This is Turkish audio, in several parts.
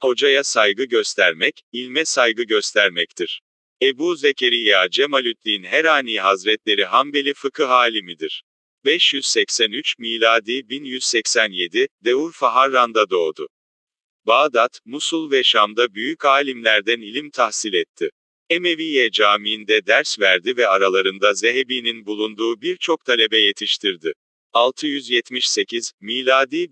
Hocaya saygı göstermek, ilme saygı göstermektir. Ebu Zekeriya Cemalüddin Herani Hazretleri Hanbeli fıkıh alimidir. 583 miladi 1187, de Urfa Harran'da doğdu. Bağdat, Musul ve Şam'da büyük alimlerden ilim tahsil etti. Emeviye Camii'nde ders verdi ve aralarında Zehebi'nin bulunduğu birçok talebe yetiştirdi. 678, miladi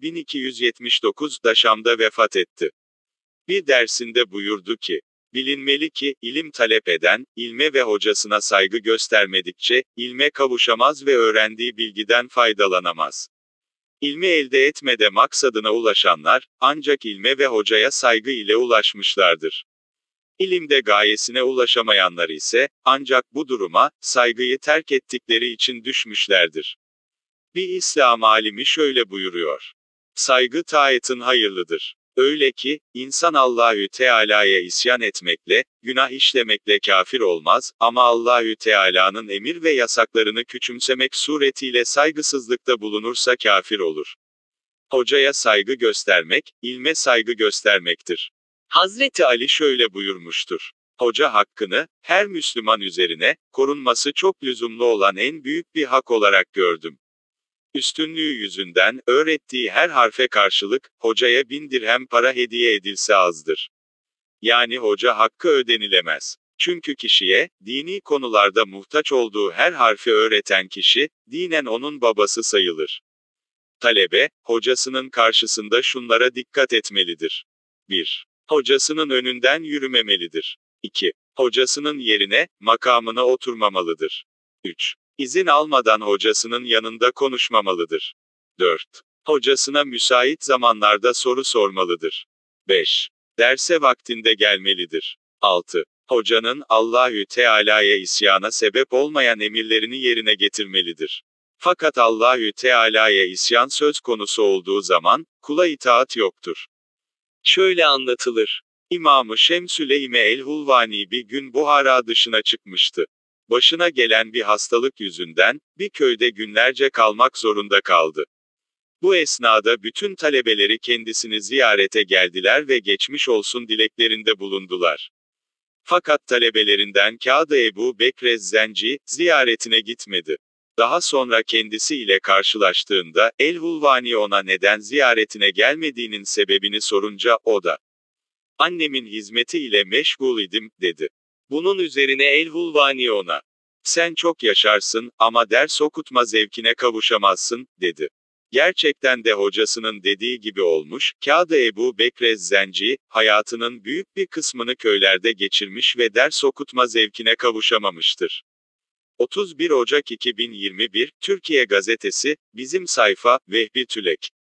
1279'da Şam'da vefat etti. Bir dersinde buyurdu ki, bilinmeli ki, ilim talep eden, ilme ve hocasına saygı göstermedikçe, ilme kavuşamaz ve öğrendiği bilgiden faydalanamaz. İlmi elde etmede maksadına ulaşanlar, ancak ilme ve hocaya saygı ile ulaşmışlardır. İlimde gayesine ulaşamayanlar ise, ancak bu duruma, saygıyı terk ettikleri için düşmüşlerdir. Bir İslam alimi şöyle buyuruyor. Saygı taatin hayırlıdır. Öyle ki, insan Allahü Teala'ya isyan etmekle, günah işlemekle kafir olmaz, ama Allahü Teala'nın emir ve yasaklarını küçümsemek suretiyle saygısızlıkta bulunursa kafir olur. Hocaya saygı göstermek, ilme saygı göstermektir. Hazreti Ali şöyle buyurmuştur. Hoca hakkını, her Müslüman üzerine, korunması çok lüzumlu olan en büyük bir hak olarak gördüm. Üstünlüğü yüzünden, öğrettiği her harfe karşılık, hocaya 1000 dirhem para hediye edilse azdır. Yani hoca hakkı ödenilemez. Çünkü kişiye, dini konularda muhtaç olduğu her harfi öğreten kişi, dinen onun babası sayılır. Talebe, hocasının karşısında şunlara dikkat etmelidir. 1. Hocasının önünden yürümemelidir. 2. Hocasının yerine, makamına oturmamalıdır. 3. İzin almadan hocasının yanında konuşmamalıdır. 4. Hocasına müsait zamanlarda soru sormalıdır. 5. Derse vaktinde gelmelidir. 6. Hocanın, Allahü Teala'ya isyana sebep olmayan emirlerini yerine getirmelidir. Fakat Allahü Teala'ya isyan söz konusu olduğu zaman, kula itaat yoktur. Şöyle anlatılır. İmam-ı Şemsüleyme el-Hulvani bir gün Buhara dışına çıkmıştı. Başına gelen bir hastalık yüzünden, bir köyde günlerce kalmak zorunda kaldı. Bu esnada bütün talebeleri kendisini ziyarete geldiler ve geçmiş olsun dileklerinde bulundular. Fakat talebelerinden Kâdı Ebu Bekr Zenci, ziyaretine gitmedi. Daha sonra kendisi ile karşılaştığında, el-Hulvani ona neden ziyaretine gelmediğinin sebebini sorunca, o da, "Annemin hizmeti ile meşgul idim," dedi. Bunun üzerine el-Hulvani ona, "Sen çok yaşarsın, ama ders okutma zevkine kavuşamazsın," dedi. Gerçekten de hocasının dediği gibi olmuş, Kâdı Ebu Bekr Zenci, hayatının büyük bir kısmını köylerde geçirmiş ve ders okutma zevkine kavuşamamıştır. 31 Ocak 2021, Türkiye Gazetesi, bizim sayfa, Vehbi Tülek.